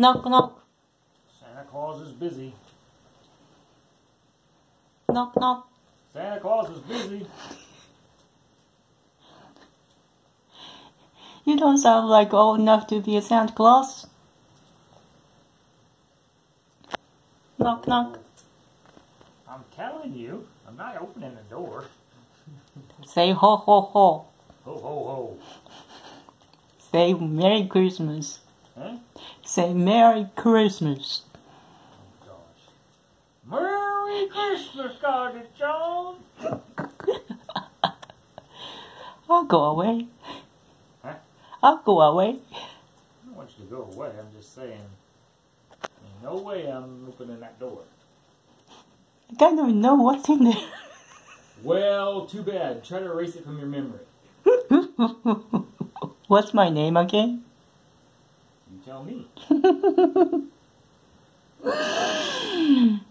Knock, knock. Santa Claus is busy. Knock, knock. Santa Claus is busy. You don't sound like old enough to be a Santa Claus. Knock, knock. I'm telling you, I'm not opening the door. Say ho, ho, ho. Ho, ho, ho. Say Merry Christmas. Huh? Say Merry Christmas. Oh, gosh. Merry Christmas, Dr. Jones. I'll go away. Huh? I'll go away. I don't want you to go away. I'm just saying, there's no way I'm opening that door. I don't even know what's in there. Well, too bad. Try to erase it from your memory. What's my name again? You tell me.